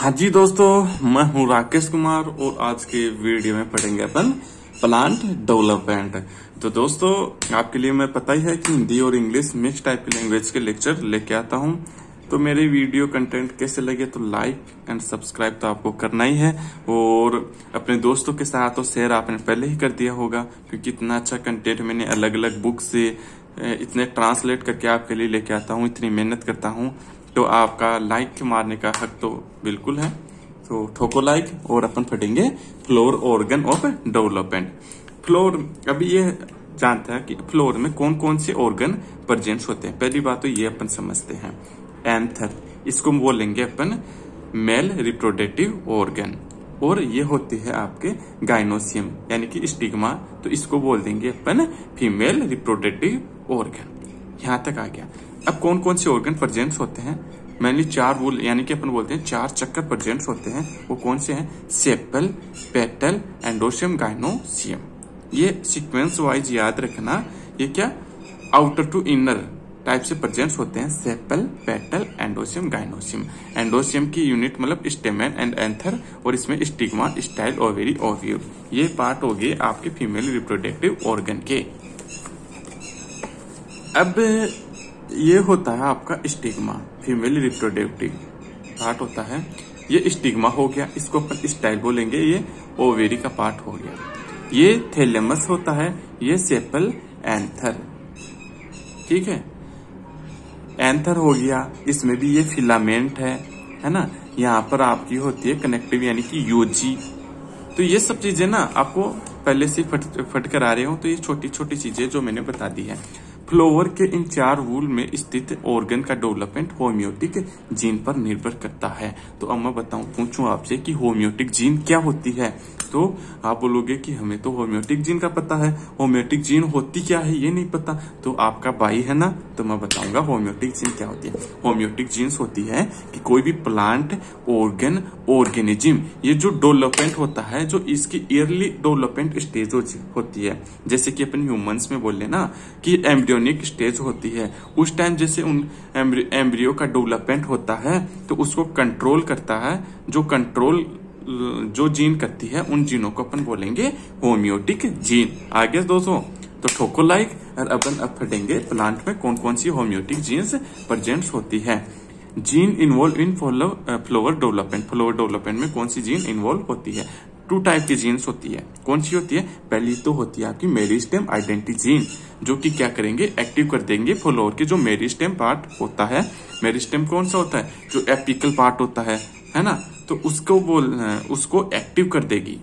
हाँ जी दोस्तों, मैं हूँ राकेश कुमार और आज के वीडियो में पढ़ेंगे अपन प्लांट डेवलपमेंट। तो दोस्तों, आपके लिए मैं पता ही है कि हिंदी और इंग्लिश मिक्स टाइप की लैंग्वेज के लेक्चर लेके आता हूँ। तो मेरे वीडियो कंटेंट कैसे लगे तो लाइक एंड सब्सक्राइब तो आपको करना ही है और अपने दोस्तों के साथ तो शेयर आपने पहले ही कर दिया होगा, क्योंकि इतना अच्छा कंटेंट मैंने अलग अलग बुक से इतने ट्रांसलेट करके आपके लिए लेके आता हूँ, इतनी मेहनत करता हूँ। तो आपका लाइक मारने का हक तो बिल्कुल है, तो ठोको लाइक। और अपन पढ़ेंगे floral organ of development. Floral, अभी ये जानता है कि फ्लोर में कौन कौन से ऑर्गन प्रेजेंट होते हैं। पहली बात तो ये अपन समझते हैं। एंथर, इसको बोलेंगे अपन मेल रिप्रोडक्टिव ऑर्गन, और ये होती है आपके गाइनोसियम यानी कि स्टिग्मा, तो इसको बोल देंगे अपन फीमेल रिप्रोडक्टिव ऑर्गन। यहां तक आ गया। अब कौन कौन से ऑर्गन प्रेजेंट होते हैं, मेनली चार वूल यानी कि अपन बोलते हैं चार चक्कर प्रेजेंट होते हैं। वो कौन से हैं? Sepal, petal, androecium, gynoecium. ये सीक्वेंस वाइज याद रखना। ये क्या आउटर टू इनर टाइप से प्रेजेंट होते हैं। Sepal, petal, androecium, gynoecium. Androecium की यूनिट मतलब स्टेमेन एंड एंथर, और इसमें स्टिग्मा, स्टाइल, ओवेरी, ओव्यूल। ये पार्ट हो गए आपके फीमेल रिप्रोडक्टिव ऑर्गन के। अब ये होता है आपका स्टिग्मा, फीमेल रिप्रोडक्टिव पार्ट होता है। ये स्टिग्मा हो गया, इसको अपन स्टाइल बोलेंगे। ये ओवेरी का पार्ट हो गया। ये थैलेमस होता है। ये सेपल, एंथर, ठीक है। एंथर हो गया, इसमें भी ये फिलामेंट है ना। यहाँ पर आपकी होती है कनेक्टिव यानी कि यूजी। तो ये सब चीजें ना आपको पहले से फट कर आ रहे हो, तो ये छोटी छोटी चीजें जो मैंने बता दी है। फ्लोवर के इन चार वूल में स्थित ऑर्गन का डेवलपमेंट होम्योटिक जीन पर निर्भर करता है। तो अब मैं पूछूं आपसे कि होम्योटिक जीन क्या होती है, तो आप बोलोगे कि हमें तो होम्योटिक जीन का पता है। होम्योटिक जीन होती क्या है ये नहीं पता, तो आपका भाई है ना, तो मैं बताऊंगा होम्योटिक जीन क्या होती है। होम्योटिक जीन्स होती है कि कोई भी प्लांट, ऑर्गन, ऑर्गेनिज्म, ये जो डेवलपमेंट होता है, जो इसकी ईयरली डेवलपमेंट स्टेज होती है। जैसे कि अपन ह्यूमंस में बोले ना कि एम्ब्रियोनिक स्टेज होती है, उस टाइम जैसे उन एम्ब्रियो का डेवलपमेंट होता है, तो उसको कंट्रोल करता है, जो जीन करती है, उन जीनों को अपन बोलेंगे होम्योटिक जीन। आगे दोस्तों, तो ठोको लाइक। और अपन अब पढ़ेंगे प्लांट में कौन कौन सी होम्योटिक जीन्स प्रेजेंट होती है। Gene involve in flower development. Flower development में कौन सी जीन इन्वॉल्व होती है? टू टाइप की जीन्स होती है। कौन सी होती है? पहली तो होती है आपकी मेरिस्टेम आइडेंटिटी जीन, जो कि क्या करेंगे, एक्टिव कर देंगे फ्लोवर के जो मेरिस्टेम पार्ट होता है। मेरिस्टेम कौन सा होता है? जो एपिकल पार्ट होता है ना, तो उसको एक्टिव कर देगी।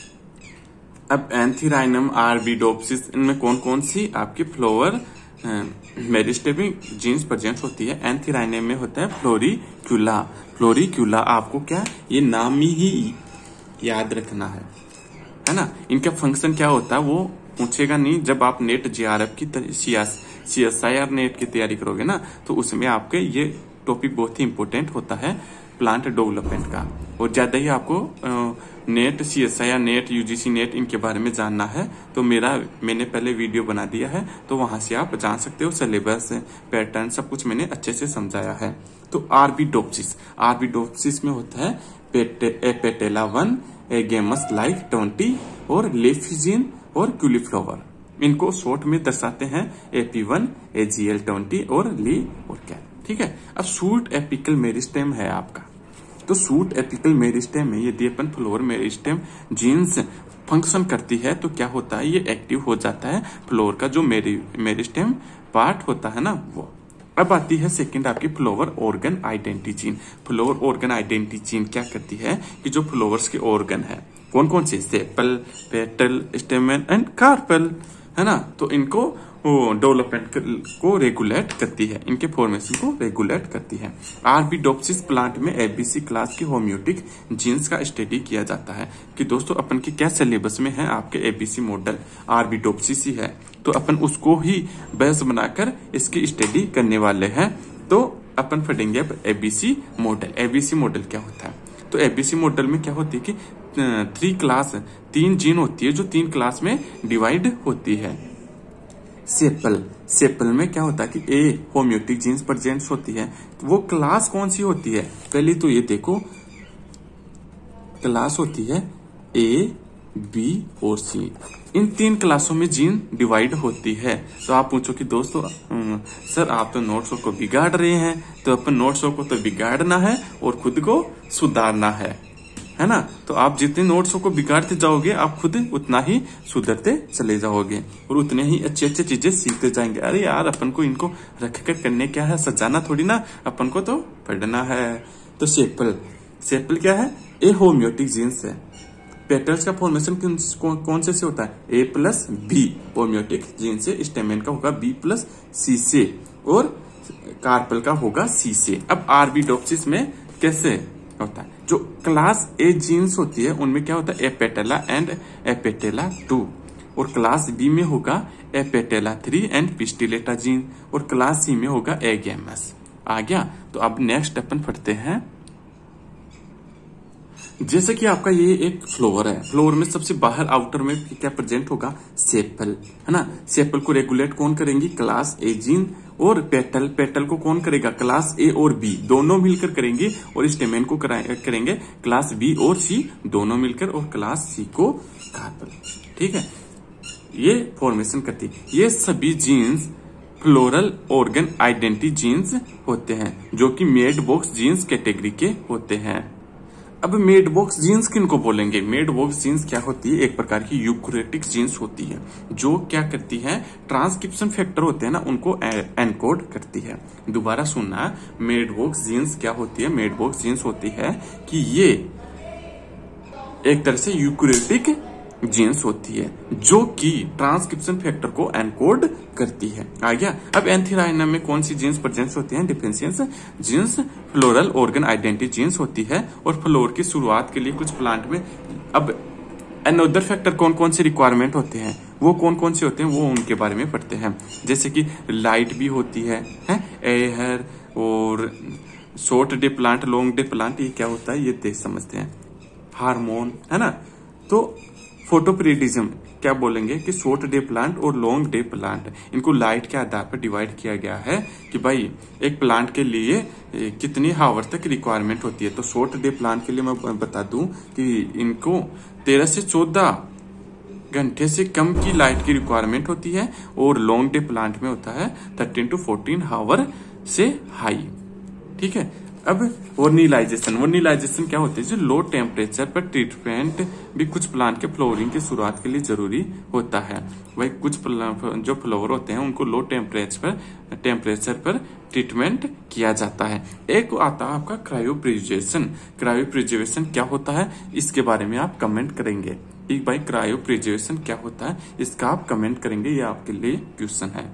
अब एंथीराइनम, आरबीडोप्सिस, इनमें कौन कौन सी आपकी फ्लोवर मेरिस्टेमिक जीन्स प्रेजेंट होती है? एंथीराइनम में होता है फ्लोरिक्यूला। फ्लोरिक्यूला आपको क्या, ये नाम ही याद रखना है ना। इनका फंक्शन क्या होता है वो पूछेगा नहीं। जब आप नेट जेआरएफ की CSIR नेट की तैयारी करोगे ना, तो उसमें आपके ये टॉपिक बहुत ही इंपॉर्टेंट होता है प्लांट डेवलपमेंट का। और ज्यादा ही आपको net, CSIR net, UGC net, इनके बारे में जानना है तो मैंने पहले वीडियो बना दिया है, तो वहां से आप जान सकते हो। सिलेबस, पैटर्न, सब कुछ मैंने अच्छे से समझाया है। तो आरबीडोप्सिस में होता है पेटेला 1, एगेमस लाइक 20, और लेफिजिन और क्यूलीफ्लावर। इनको शॉर्ट में दर्शाते हैं AP1, AGL 20 और ली और कैल, ठीक है। अब शूट एपिकल मेरिस्टेम है आपका। तो शूट एपिकल मेरिस्टेम में यदि अपन फ्लोवर मेरिस्टेम जीन्स फंक्शन करती है तो क्या होता है, ये एक्टिव हो जाता है फ्लोवर का जो मेरिस्टेम पार्ट होता है ना वो। अब आती है सेकंड आपकी flower organ identity gene. Flower organ identity gene क्या करती है कि जो फ्लोवर्स के ऑर्गन है कौन कौन से, sepal, petal, stamen and carpel, है ना, तो इनको डेवलपमेंट को रेगुलेट करती है, इनके फॉर्मेशन को रेगुलेट करती है। आरबीडोप्सिस प्लांट में ABC क्लास की होम्योटिक जीन्स का स्टडी किया जाता है। कि दोस्तों अपन के क्या सिलेबस में है, आपके ABC मॉडल आरबीडोप्सिस ही है, तो अपन उसको ही बेस बनाकर इसकी स्टडी करने वाले हैं। तो अपन पढ़ेंगे अब ABC मॉडल। ABC मॉडल क्या होता है? तो ABC मॉडल में क्या होती है कि 3 जीन होती है जो 3 क्लास में डिवाइड होती है। सेपल में क्या होता है कि ए होम्योटिक जीन्स प्रेजेंट होती है। वो क्लास कौन सी होती है? पहले तो ये देखो क्लास होती है ए, बी और सी। इन 3 क्लासों में जीन डिवाइड होती है। तो आप पूछो कि दोस्तों सर आप तो नोट्सों को बिगाड़ रहे हैं, तो अपन नोट्सों को तो बिगाड़ना है और खुद को सुधारना है ना। तो आप जितने नोट्सों को बिगाड़ते जाओगे आप खुद उतना ही सुधरते चले जाओगे और उतने ही अच्छी अच्छी चीजें सीखते जाएंगे। अरे यार अपन को इनको रख कर करने क्या है, सजाना थोड़ी ना, अपन को तो पढ़ना है। तो सेपल क्या है, ए होम्योटिक जीन्स है। पेटल्स का फॉर्मेशन कौन से होता है, A plus B homeotic gene से। स्टेमेन का होगा बी प्लस सी से और कार्पल का होगा सी से। अब आरबीडोप्सिस में कैसे होता है, जो क्लास ए जीन्स होती है उनमें क्या होता है, एपेटेला एंड एपेटेला 2 और क्लास बी में होगा एपेटेला 3 एंड पिस्टिलेटा जीन और क्लास सी में होगा एगेमस। आ गया। तो अब नेक्स्ट अपन पढ़ते हैं। जैसे कि आपका ये एक फ्लोवर है, फ्लोवर में सबसे बाहर आउटर में क्या प्रेजेंट होगा, सेपल, है ना। सेपल को रेगुलेट कौन करेंगी, क्लास ए जीन और पेटल को कौन करेगा, क्लास ए और बी दोनों मिलकर करेंगे और स्टेमेन को करेंगे क्लास बी और सी दोनों मिलकर और क्लास सी को कार्पल। ठीक है, ये फॉर्मेशन करती है। ये सभी genes floral organ identity genes होते हैं जो कि मेड बॉक्स जीन्स कैटेगरी के होते हैं। अब मेड बॉक्स जीन्स किनको बोलेंगे, मेड बॉक्स जीन्स क्या होती है, एक प्रकार की यूकैरियोटिक जीन्स होती है जो क्या करती है, ट्रांसक्रिप्शन फैक्टर होते हैं ना उनको एनकोड करती है। दोबारा सुनना, मेड बॉक्स जीन्स क्या होती है, मेड बॉक्स जीन्स होती है कि ये एक तरह से यूकैरियोटिक जीन्स होती है जो कि ट्रांसक्रिप्शन फैक्टर को एनकोड करती है। आ गया। अब एंथीराइनम में कौन सी जीन्स प्रेजेंट होती हैं, डिफरेंशियस genes floral organ identity genes होती है और फ्लोर की शुरुआत के लिए कुछ प्लांट में। अब अनदर फैक्टर कौन कौन से रिक्वायरमेंट होते हैं, वो कौन कौन से होते हैं, वो उनके बारे में पढ़ते हैं। जैसे कि लाइट भी होती है एयर और short day plant, long day plant, ये क्या होता है ये देख समझते हैं। हार्मोन, है ना। तो फोटोपीरियडिज्म क्या बोलेंगे कि शॉर्ट डे प्लांट और लॉन्ग डे प्लांट, इनको लाइट के आधार पर डिवाइड किया गया है कि भाई एक प्लांट के लिए कितनी हावर तक रिक्वायरमेंट होती है। तो शॉर्ट डे प्लांट के लिए मैं बता दूं कि इनको 13 से 14 घंटे से कम की लाइट की रिक्वायरमेंट होती है और लॉन्ग डे प्लांट में होता है 13 to 14 हावर से हाई। ठीक है। अब वर्निलाइजेशन क्या होती है, जो लो टेम्परेचर पर ट्रीटमेंट भी कुछ प्लांट के फ्लोवरिंग की शुरुआत के लिए जरूरी होता है। वही कुछ जो फ्लावर होते हैं उनको लो टेम्परेचर पर ट्रीटमेंट किया जाता है। एक आता है आपका क्रायोप्रिजर्वेशन। क्रायोप्रिजर्वेशन क्या होता है इसके बारे में आप कमेंट करेंगे। एक भाई क्रायोप्रिजर्वेशन क्या होता है इसका आप कमेंट करेंगे, ये आपके लिए क्वेश्चन है।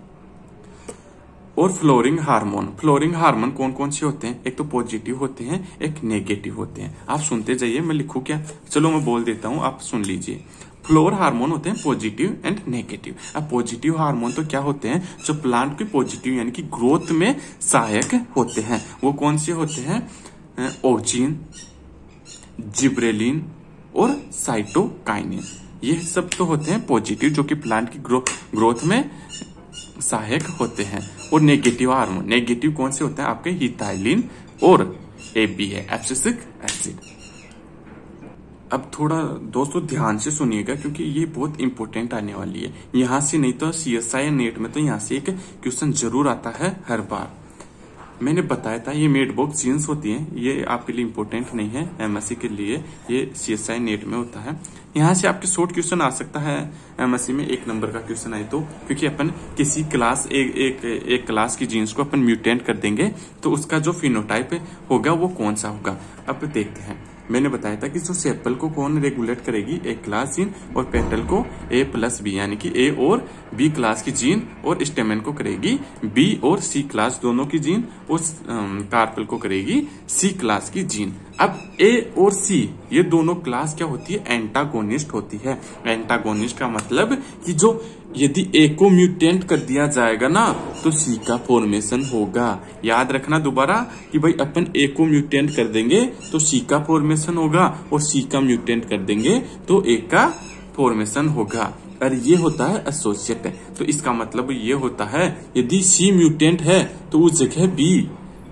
और फ्लोरिंग हार्मोन कौन कौन से होते हैं, एक तो पॉजिटिव होते हैं, एक नेगेटिव होते हैं। आप सुनते जाइए, मैं लिखूं क्या, चलो मैं बोल देता हूं, आप सुन लीजिए। फ्लोर हार्मोन होते हैं पॉजिटिव एंड नेगेटिव। अब पॉजिटिव हार्मोन तो क्या होते हैं, जो प्लांट की पॉजिटिव यानी कि ग्रोथ में सहायक होते हैं। वो कौन से होते हैं, ऑक्सिन, जिब्रेलिन और साइटोकाइनिन। ये सब तो होते हैं पॉजिटिव जो कि प्लांट की ग्रोथ में सहायक होते हैं। और नेगेटिव हार्मोन, नेगेटिव कौन से होते हैं आपके, हिथाइलिन और एबी है, एब्सिसिक एसिड। अब थोड़ा दोस्तों ध्यान से सुनिएगा क्योंकि ये बहुत इंपॉर्टेंट आने वाली है। यहां से नहीं तो CSI नेट में तो यहां से एक क्वेश्चन जरूर आता है हर बार। मैंने बताया था ये मेड बॉक्स जीन्स होती हैं, ये आपके लिए इंपॉर्टेंट नहीं है, MSc के लिए ये CSI नेट में होता है। यहाँ से आपके शॉर्ट क्वेश्चन आ सकता है MSc में, 1 नंबर का क्वेश्चन आए तो, क्योंकि अपन किसी क्लास एक क्लास की जीन्स को अपन म्यूटेंट कर देंगे तो उसका जो फिनोटाइप होगा वो कौन सा होगा। अब देखते हैं, मैंने बताया था कि जो सेपल को कौन रेगुलेट करेगी, ए क्लास जीन, और पेटल को A+B यानी कि A और B क्लास की जीन, और स्टेमेन को करेगी B और C क्लास दोनों की जीन, और कार्पल को करेगी C क्लास की जीन। अब A और C ये दोनों क्लास क्या होती है, एंटागोनिस्ट होती है। एंटागोनिस्ट का मतलब कि जो यदि A को म्यूटेंट कर दिया जाएगा ना तो C का फॉर्मेशन होगा। याद रखना दोबारा कि भाई अपन A को म्यूटेंट कर देंगे तो C का फॉर्मेशन होगा, और C का म्यूटेंट कर देंगे तो A का फॉर्मेशन होगा। और ये होता है एसोसिएट। तो इसका मतलब ये होता है यदि C म्यूटेंट है तो उस जगह B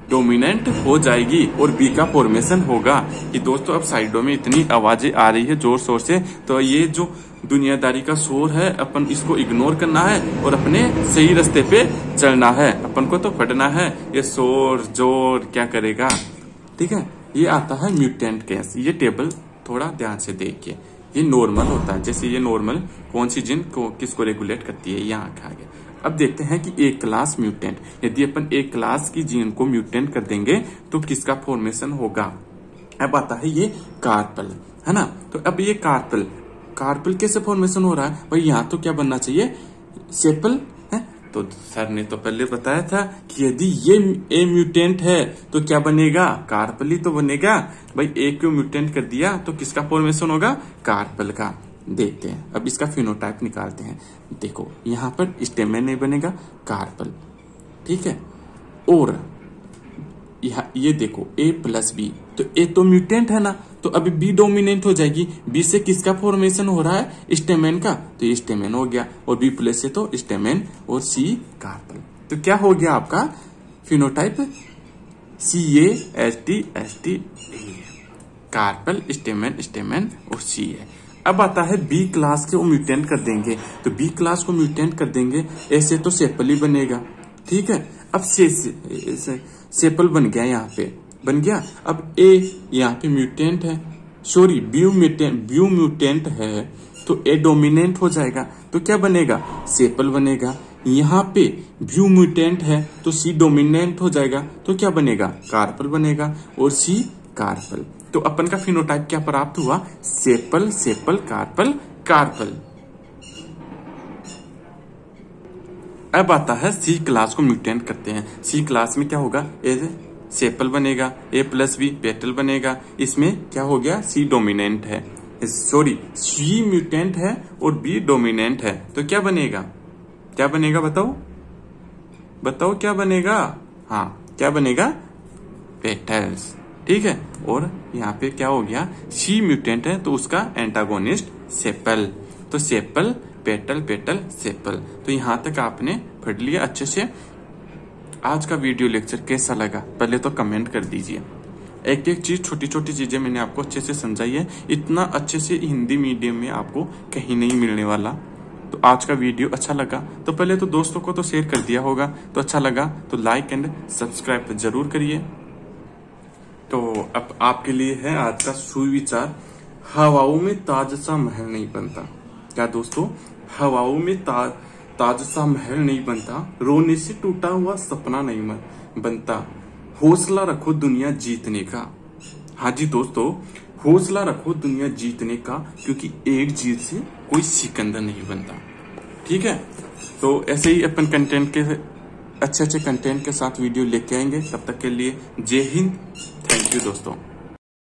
डोमिनेंट हो जाएगी और बी का फॉर्मेशन होगा। कि दोस्तों अब साइडों में इतनी आवाजें आ रही है जोर शोर से, तो ये जो दुनियादारी का शोर है अपन इसको इग्नोर करना है और अपने सही रास्ते पे चलना है। अपन को तो फटना है, ये शोर जोर क्या करेगा। ठीक है, ये आता है म्यूटेंट केस। ये टेबल थोड़ा ध्यान से देखिए, ये नॉर्मल होता है। जैसे ये नॉर्मल कौन सी जीन को किसको रेगुलेट करती है, यहाँ कहा गया। अब देखते हैं कि एक क्लास म्यूटेंट, यदि अपन एक क्लास की जीन को म्यूटेंट कर देंगे तो किसका फॉर्मेशन होगा। अब आता है ये कार्पल, है ना। तो अब ये कार्पल कैसे फॉर्मेशन हो रहा है भाई, यहाँ तो क्या बनना चाहिए, सेपल है। तो सर ने तो पहले बताया था कि यदि ये ए म्यूटेंट है तो क्या बनेगा, कार्पल ही तो बनेगा भाई। ए को म्यूटेंट कर दिया तो किसका फॉर्मेशन होगा, कार्पल का। देखते हैं अब इसका फिनोटाइप निकालते हैं। देखो यहाँ पर स्टेमेन नहीं बनेगा, कार्पल, ठीक है। और ये देखो ए प्लस बी, तो ए तो म्यूटेंट है ना, तो अभी बी डोमिनेंट हो जाएगी। बी से किसका फॉर्मेशन हो रहा है, स्टेमेन का, तो ये स्टेमेन हो गया। और बी प्लस से तो स्टेमेन और सी कार्पल। तो क्या हो गया आपका फिनोटाइप, CAST कार्पल, स्टेमेन और सी है। अब आता है बी क्लास के वो म्यूटेंट कर देंगे, तो बी क्लास को म्यूटेंट कर देंगे, ऐसे तो सेपल ही बनेगा। ठीक है, अब सेपल बन गया, यहाँ पे बन गया। अब ए यहाँ पे म्यूटेंट है, सॉरी बी म्यूटेंट है, तो ए डोमिनेंट हो जाएगा, तो क्या बनेगा, सेपल बनेगा। यहाँ पे ब्यू म्यूटेंट है तो सी डोमिनेंट हो जाएगा, तो क्या बनेगा, कार्पल बनेगा। और सी कार्पल, तो अपन का फिनोटाइप क्या प्राप्त हुआ, सेपल सेपल कार्पल कार्पल। अब आता है सी क्लास को म्यूटेंट करते हैं। सी क्लास में क्या होगा, ए सेपल बनेगा, ए प्लस बी पेटल बनेगा। इसमें क्या हो गया, सी डोमिनेंट है, सॉरी सी म्यूटेंट है और बी डोमिनेंट है, तो क्या बनेगा, क्या बनेगा बताओ क्या बनेगा, हाँ क्या बनेगा, पेटल्स। ठीक है, और यहाँ पे क्या हो गया, सी म्यूटेंट है तो उसका एंटागोनिस्ट सेपल, तो सेपल पेटल पेटल सेपल। तो यहाँ तक आपने पढ़ लिया अच्छे से। आज का वीडियो लेक्चर कैसा लगा पहले तो कमेंट कर दीजिए। एक एक चीज, छोटी छोटी चीजें मैंने आपको अच्छे से समझाई है। इतना अच्छे से हिंदी मीडियम में आपको कहीं नहीं मिलने वाला। तो आज का वीडियो अच्छा लगा तो पहले तो दोस्तों को तो शेयर कर दिया होगा, तो अच्छा लगा तो लाइक एंड सब्सक्राइब जरूर करिए। तो अब आपके लिए है आज का सुविचार, हवाओं में ताज सा महल नहीं बनता। क्या दोस्तों, हवाओं में ताज सा महल नहीं बनता, रोने से टूटा हुआ सपना नहीं बनता, हौसला रखो दुनिया जीतने का। हाँ जी दोस्तों, हौसला रखो दुनिया जीतने का, क्योंकि एक जीत से कोई सिकंदर नहीं बनता। ठीक है, तो ऐसे ही अपन कंटेंट के अच्छे कंटेंट के साथ वीडियो लेके आएंगे। तब तक के लिए जय हिंद, थैंक यू दोस्तों।